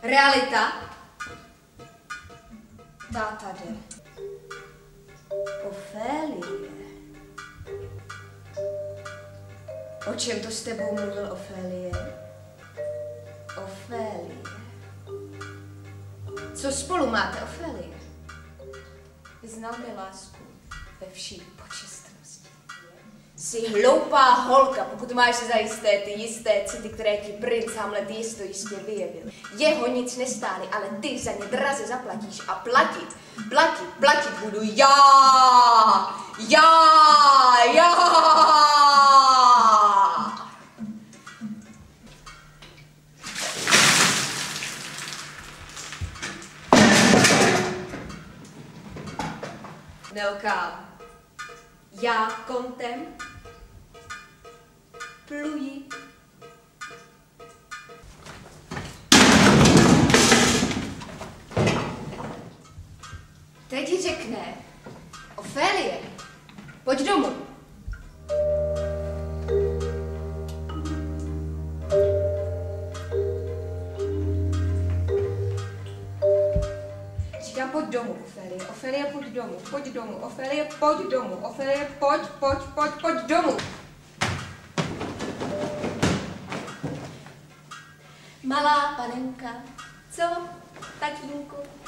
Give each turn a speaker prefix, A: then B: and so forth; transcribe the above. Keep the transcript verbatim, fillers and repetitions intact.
A: Realita? Ta tady. Ofélie. O čem to s tebou mluvil Ofélie? Ofélie. Co spolu máte, Ofélie? Vyznal mi lásku ve vší počestnosti. Jsi hloupá holka, pokud máš zajisté ty jisté city, které ti princ Hamlet jisto jistě vyjevil. Jeho nic nestály, ale ty za ně draze zaplatíš a platit, platit, platit budu já, já, já. Nelkám. Já kontem pluji. Teď řekne Ofélie, pojď domů. Říkám, pojď domů, Ofélie. Ofélie, pojď domů, pojď domů. Ofélie, pojď domů. Ofélie, pojď, pojď, pojď, pojď domů. Malá panenka, co, tatínku?